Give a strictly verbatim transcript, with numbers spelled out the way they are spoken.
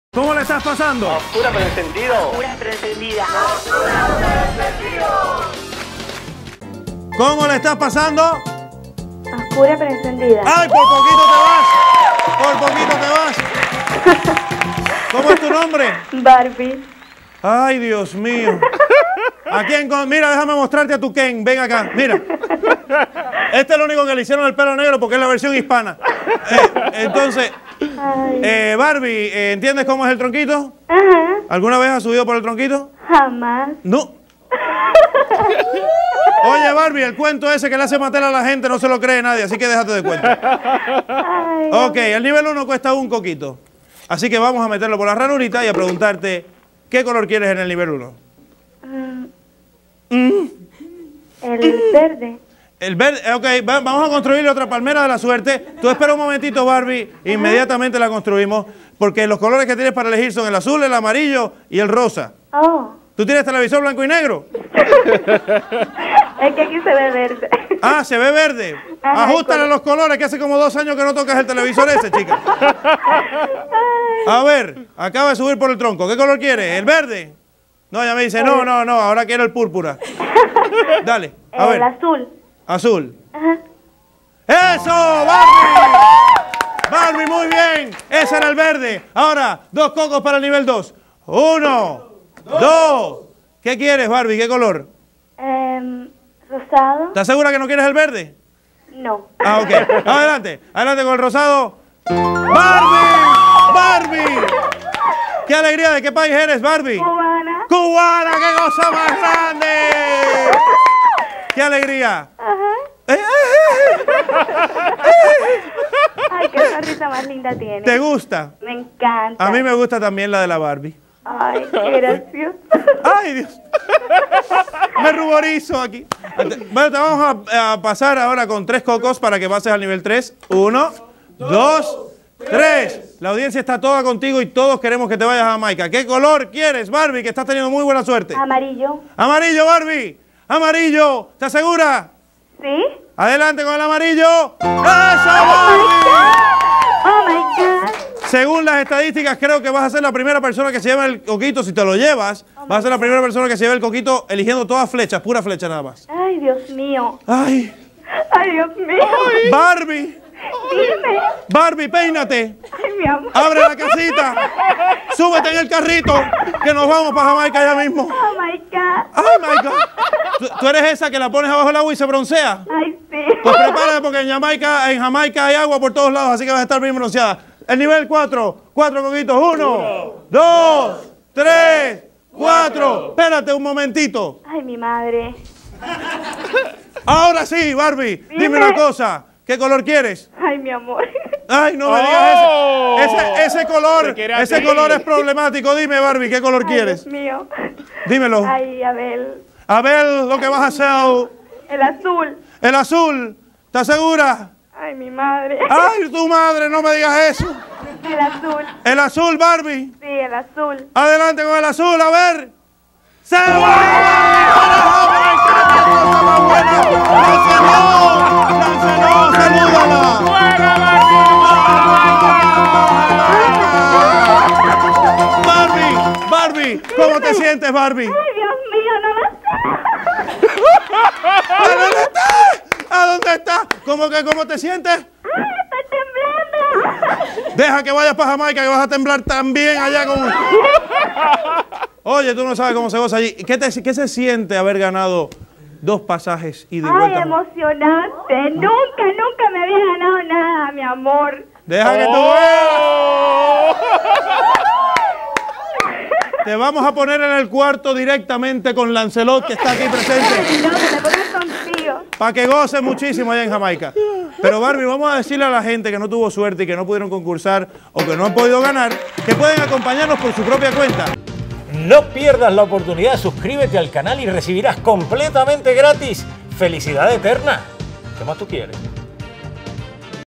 ¿Cómo le estás pasando? Oscura pero encendido. Oscura pero encendida. ¿Cómo le estás pasando? Oscura pero encendida. ¡Ay, por poquito te vas! ¡Por poquito te vas! ¿Cómo es tu nombre? Barbie. ¡Ay, Dios mío! ¿A quién con... Mira, déjame mostrarte a tu Ken. Ven acá, mira. Este es el único que le hicieron el pelo negro porque es la versión hispana. Eh, entonces, eh, Barbie, eh, ¿entiendes cómo es el tronquito? Ajá. ¿Alguna vez has subido por el tronquito? Jamás. No. Oye, Barbie, el cuento ese que le hace matar a la gente no se lo cree nadie, así que déjate de cuento. Ay, Ok, el nivel uno cuesta un coquito. Así que vamos a meterlo por la ranurita y a preguntarte, ¿qué color quieres en el nivel uno? mm, Mm. el verde. El verde, ok, va- vamos a construirle otra palmera de la suerte. Tú espera un momentito, Barbie, inmediatamente la construimos, porque los colores que tienes para elegir son el azul, el amarillo y el rosa. Oh. ¿Tú tienes televisor blanco y negro? Es que aquí se ve verde. Ah, se ve verde. Ajá, Ajustale el color. los colores, que hace como dos años que no tocas el televisor ese, chica. A ver, acaba de subir por el tronco. ¿Qué color quieres? ¿El verde? No, ya me dice, no, no, no, ahora quiero el púrpura. Dale, a El ver. azul. Azul. Ajá. ¡Eso, Barbie! Barbie, muy bien. Ese era el verde. Ahora, dos cocos para el nivel dos. Uno, dos. ¿Qué quieres, Barbie? ¿Qué color? Em, rosado. ¿Estás segura que no quieres el verde? No. Ah, ok. Adelante. Adelante con el rosado. ¡Barbie! ¡Barbie! ¡Qué alegría! ¿De qué país eres, Barbie? Cubana. ¡Cubana! ¡Qué cosa más grande! ¡Qué alegría! Ajá. Eh, eh, eh. Ay, qué sonrisa más linda tiene. ¿Te gusta? Me encanta. A mí me gusta también la de la Barbie. Ay, qué gracioso. ¡Ay, Dios! Me ruborizo aquí. Bueno, te vamos a, a pasar ahora con tres cocos para que pases al nivel tres. Uno, dos, tres. La audiencia está toda contigo y todos queremos que te vayas a Jamaica. ¿Qué color quieres, Barbie? Que estás teniendo muy buena suerte. Amarillo. Amarillo, Barbie. Amarillo. ¿Estás segura? ¿Sí? Adelante con el amarillo. ¡Eso, Oh my Barbie! God. Oh my God. Según las estadísticas, creo que vas a ser la primera persona que se lleva el coquito. Si te lo llevas, vas a ser la primera persona que se lleva el coquito eligiendo todas flechas, pura flecha nada más. Ay, Dios mío. Ay, Ay, Dios mío. Barbie, Dime. Barbie, peínate. Ay, mi amor. Abre la casita. Súbete en el carrito, que nos vamos para Jamaica ya mismo. Oh my God. ¡Ay, my God! ¿Tú, tú eres esa que la pones abajo del agua y se broncea? Ay, sí. Pues prepárate porque en Jamaica, en Jamaica hay agua por todos lados, así que vas a estar bien bronceada. El nivel cuatro, cuatro coquitos. Uno, Uno dos, tres, cuatro. Espérate un momentito. Ay, mi madre. Ahora sí, Barbie, dime, Dime. una cosa. ¿Qué color quieres? Ay, mi amor. Ay, no me Oh. digas eso. Ese, ese color, Se quiere a ese ti. color es problemático. Dime, Barbie, ¿qué color Ay, quieres? Dios mío. Dímelo. Ay, Abel. A ver lo que vas a hacer. El azul. El azul. ¿Estás segura? Ay, mi madre. Ay, tu madre, no me digas eso. El azul. El azul, Barbie. Sí, el azul. Adelante con el azul, a ver. ¡Se va! ¡Barbie! ¡Qué cosa más buena! ¡Lancelot! ¡Lancelot, salúdala! ¡Barbie! ¡Barbie! ¿Cómo te sientes, Barbie? Ay, Dios mío, no lo sé. ¿A dónde está? ¿A dónde está? ¿Cómo que cómo te sientes? Ay, estoy temblando. Deja que vayas para Jamaica, que vas a temblar también allá con... Oye, tú no sabes cómo se goza allí. ¿Qué, te- qué se siente haber ganado dos pasajes y de Ay, vuelta? emocionante. Nunca, nunca me había ganado nada, mi amor. Deja que tú Oh. veas. Te vamos a poner en el cuarto directamente con Lancelot, que está aquí presente, No, que me pones contigo. para que goce muchísimo allá en Jamaica. Pero Barbie, vamos a decirle a la gente que no tuvo suerte y que no pudieron concursar o que no han podido ganar, que pueden acompañarnos por su propia cuenta. No pierdas la oportunidad, suscríbete al canal y recibirás completamente gratis felicidad eterna. ¿Qué más tú quieres?